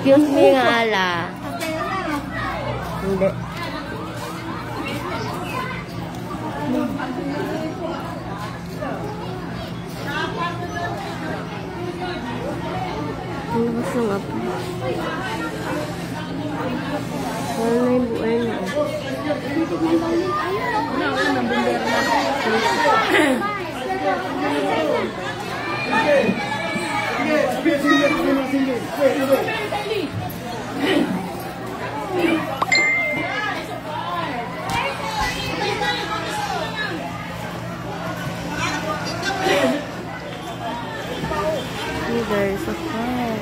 Excuse me nga ala. Hindi. Ano gusto nga po? Wala na yung buhay na. There's a car.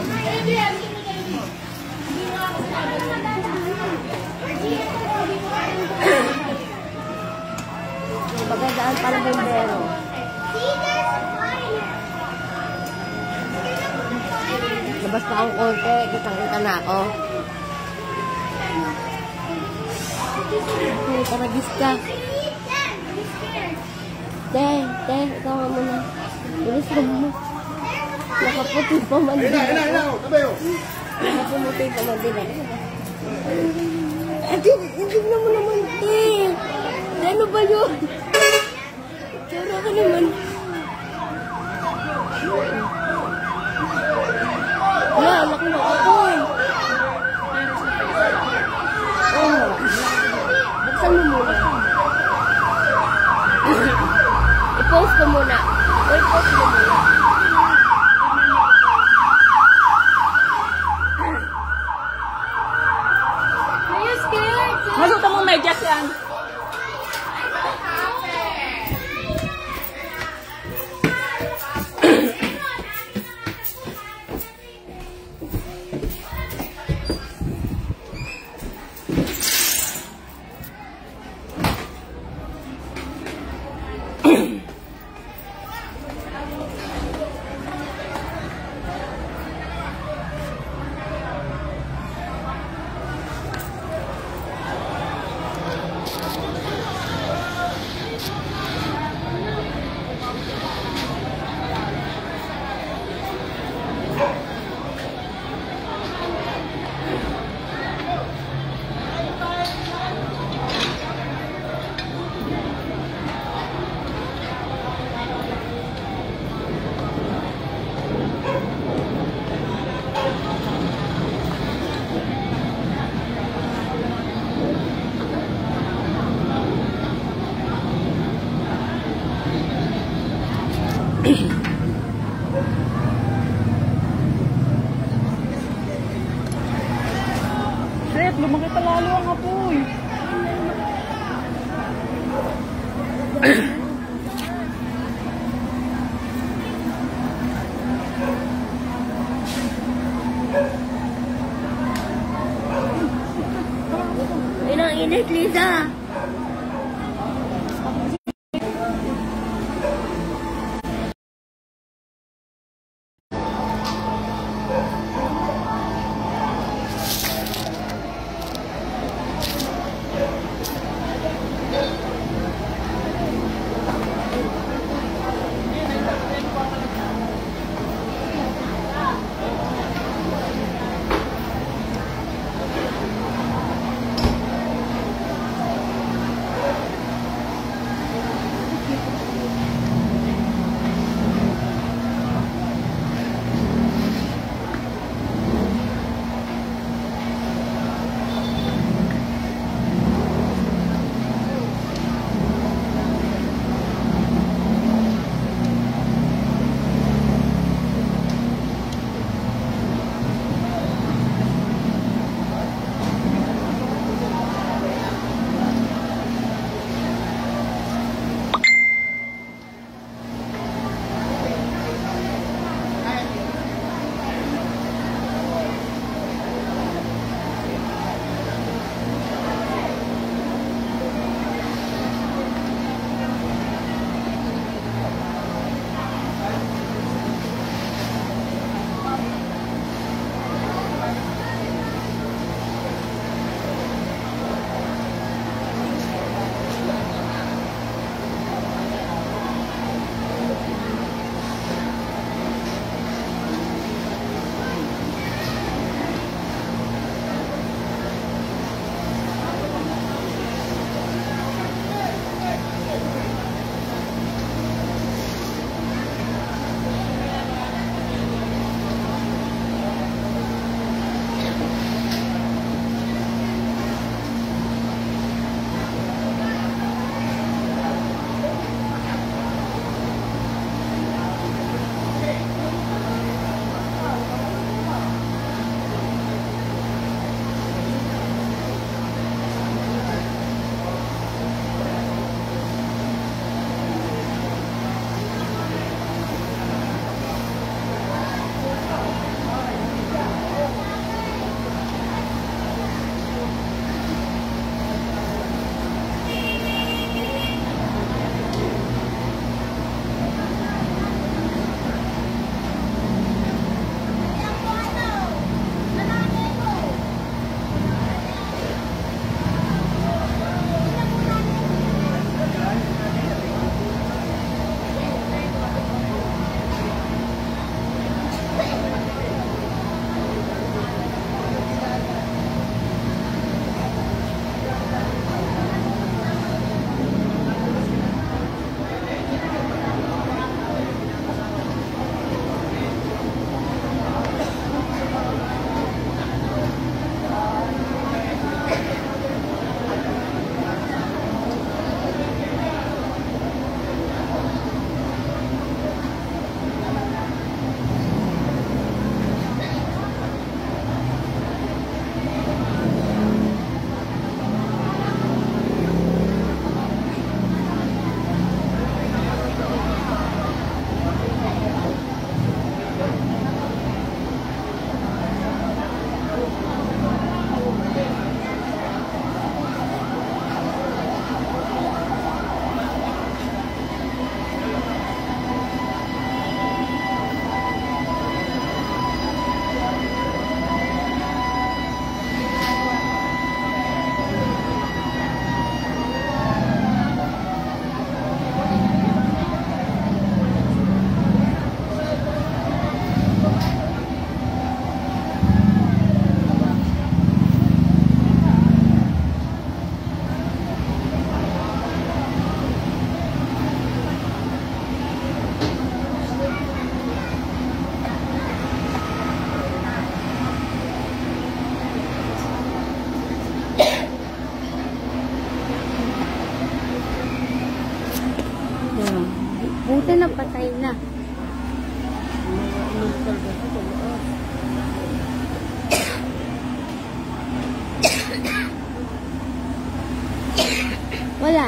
Pagandaan pala bombero. Labas pa akong konti, kitang-kita na ako. Okay, taragis ka. Ikaw nga muna. Bilis ka muna. Nakaputi pa man din. Nakaputi pa man din. Hindi naman naman, te. Ano ba yun? Tsura ka naman. Wala, laki na ako eh. Buksan mo muna. I-post ko muna. I-post mo muna. Masuta mong medyas yan. Shit, lumaki pa lalo ang apoy. Inang init, Lisa.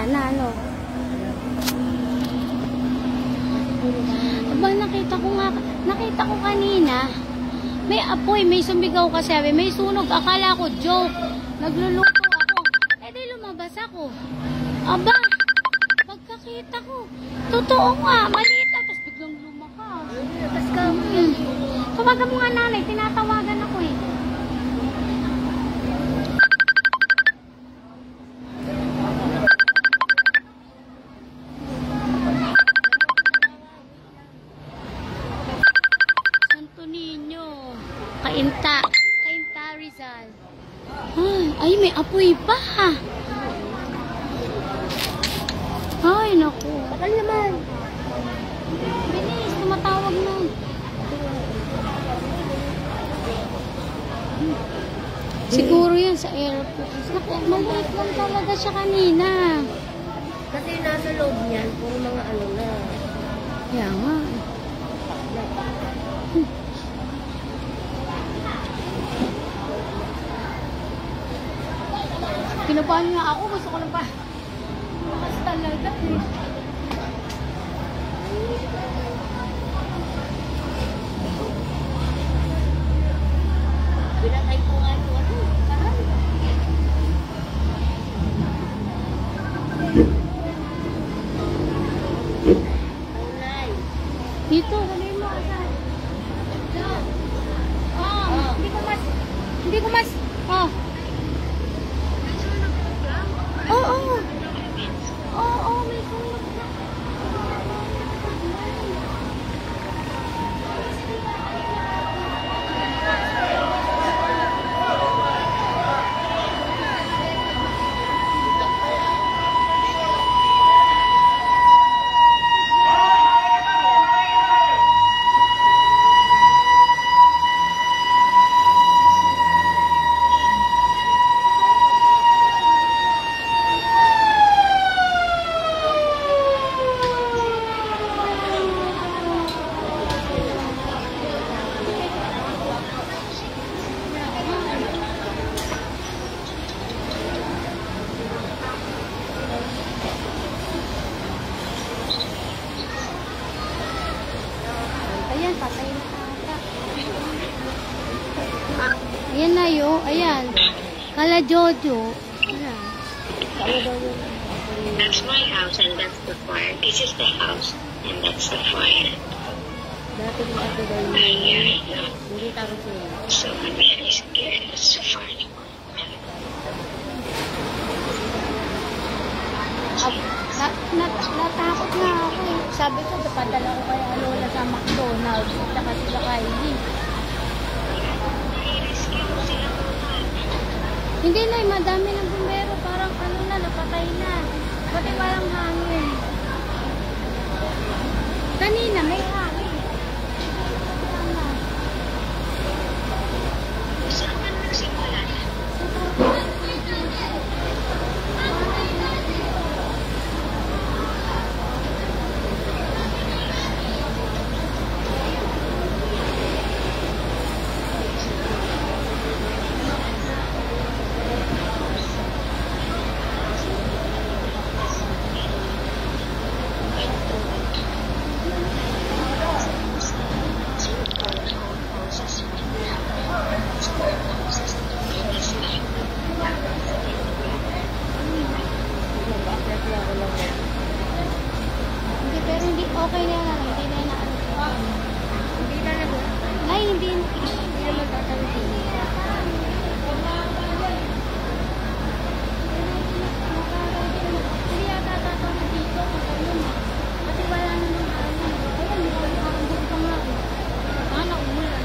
sana, ano. Aba, nakita ko kanina, may apoy, may sumigaw kasi, may sunog, akala ko joke, nagluluto ako, di lumabas ako. Aba, pagkakita ko, totoo nga, maliit lang, tapos biglang lumakas. Tapos ka, tawagan mo nga nanay, tinatawagan ako eh. Kainta Rizal. Ay, may apoy pa. Ay, naku. Tagal naman. Bilis, tumatawag na. Siguro yan sa airport. Naku, maliit lang talaga siya kanina. Kasi nasa loob niyan, puro mga ano na. Kaya nga. Kinabahan nga ako, gusto ko lang pa. Lakas talaga eh. Pinatay ko nga ito. Dito, dali mo agad. Hindi ko mas. Oo, may sunog na. Ayan, patay na ata. Ayan na yun. Ayan. Kala Jojo. Ayan. That's my house and that's the fire. This is the house and that's the fire. Dati yung ako daw Yeah, I know. hindi taro sila. So I'm very scared. It's so far. Natakot nga ako eh. Sabi ko, padala ko kaya lola sa McDonald's. At saka sila Kylie. Hindi na eh, madami ng bumbero. Parang ano na, napatay na. Pati walang hangin. Kanina may hangin. Saan ka nagsimula? Hindi, pero hindi okay na yan. Hindi na yan. Hindi na naman. Ay, hindi. Hindi naman tatanggin. Hindi yata tatawag dito. Kasi wala na nung hangin. Ayan, hindi pa nga. Sana umulan.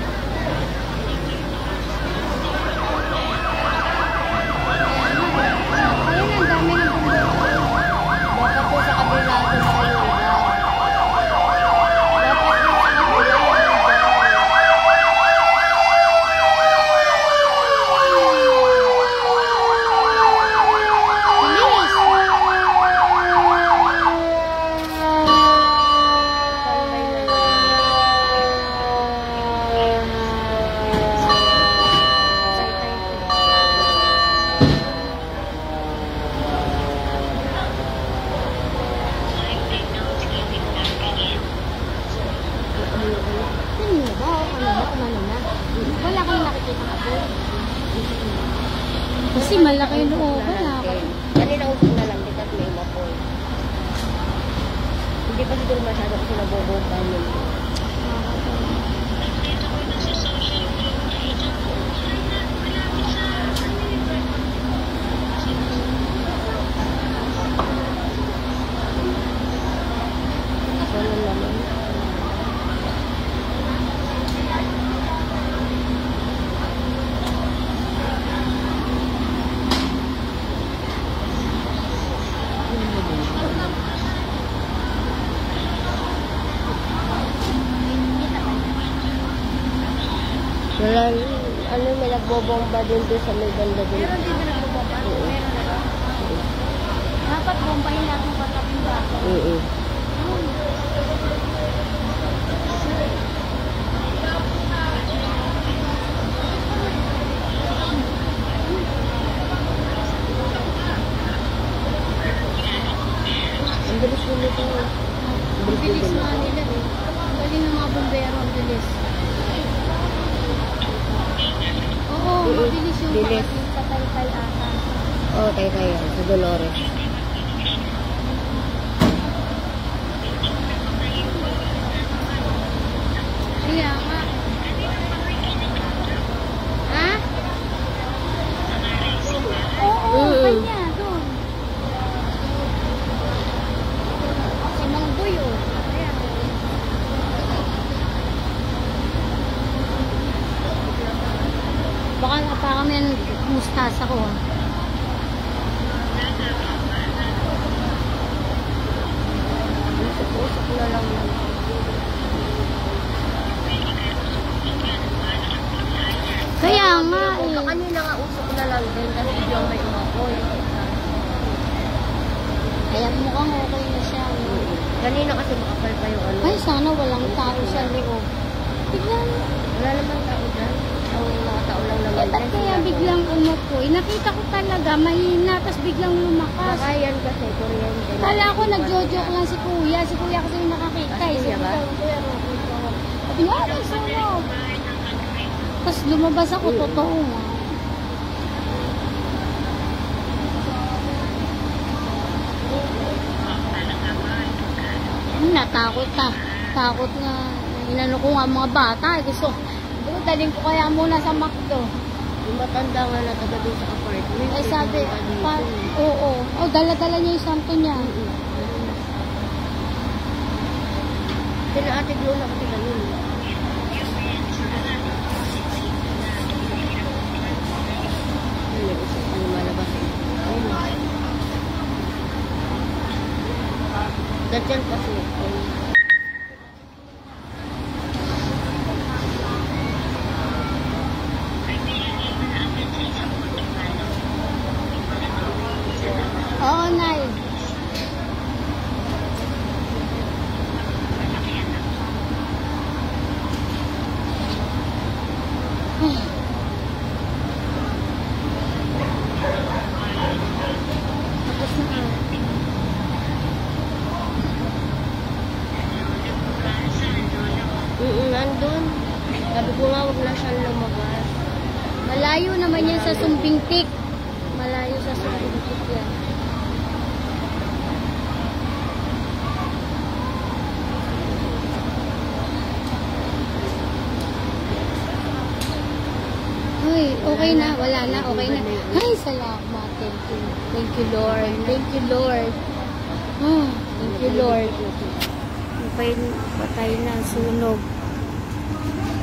Ayan, ang dami ng bumbero. Baka po sa kabila doon sa lugar. Dapat po sa kabila yung lugar. Kasi malaki yung looban. Kanina usok na lang din at may mapoy. Hindi pa siguro masyado kasi nabobomba yun. Wala, ano, may nagbobomba din doon sa may banda din. Meron din na nagbobomba? Meron na ba? Dapat bombahin natin patabing ba? Ang bilis din ito. Ang bilis nga nila eh. Ang galing ng mga bombero, ang bilis. Oo, mabilis yung Bilis. sa Taytay ata. Oo, Taytay yan. Sa Dolores. Kaya nga. Ha? Oo, kanya, doon. Si Mang Boy, oh. Ayan. Baka napakami ang mustasa ko, ah. Usok na lang yan. Kaya nga, Kanina nga usok na lang din kasi biglang may umapoy. Kaya mukhang okay na siya. No? Kanina kasi makapal pa yung ano. Ay, sana walang tao sa loob. Biglang, Wala naman tao dyan. Ang mga tao lang naman ba't kaya biglang umupoy? Nakita ko talaga, mahina, tapos biglang lumakas. Baka yan kasi kuryente. Kala ko nagjo-joke lang si Kuya. Si Kuya kasi yung nakakita. Ah, si Kuya ba? Sabi niya, may sunog. Tapos lumabas ako, totoo nga. Natakot na. Takot na. Inano ko nga mga bata. Gusto, daling ko kaya muna sa McDo. Yung matanda nga na taga doon sa apartment. Ay sabi, oo. Oh, dala-dala niya yung santo niya. Sinaatid doon ako sila yun. May usok ang lumalabas eh. Ayun. Ganyan kasi. Oo, Nay. Tapos na. Nandun. Sabi ko nga, huwag na siyang lumabas. Malayo naman yan sa Sumbingtik. Malayo sa Sumbingtik yan. Uy, okay na. Wala na. Okay na. Ay, salamat. Thank you. Thank you, Lord. Thank you, Lord. Oh, thank you, Lord. Patay na. Sunog.